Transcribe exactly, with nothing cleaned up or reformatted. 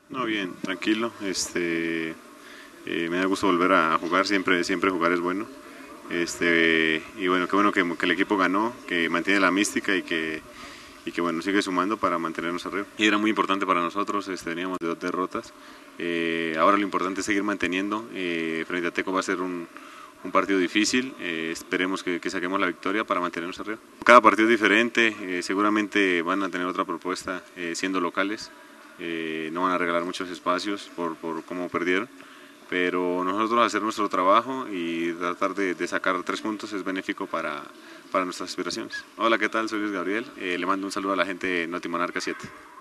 No, bien, tranquilo. Este, eh, me da gusto volver a jugar, siempre, siempre jugar es bueno. Este, y bueno, qué bueno que, que el equipo ganó, que mantiene la mística y que, y que bueno, sigue sumando para mantenernos arriba. Y era muy importante para nosotros, este, teníamos dos derrotas. Eh, ahora lo importante es seguir manteniendo. Eh, frente a Teco va a ser un, un partido difícil, eh, esperemos que, que saquemos la victoria para mantenernos arriba. Cada partido es diferente, eh, seguramente van a tener otra propuesta eh, siendo locales. Eh, no van a regalar muchos espacios por, por cómo perdieron, pero nosotros hacer nuestro trabajo y tratar de, de sacar tres puntos es benéfico para, para nuestras aspiraciones. Hola, ¿qué tal? Soy Luis Gabriel, eh, le mando un saludo a la gente de Noti Monarca siete.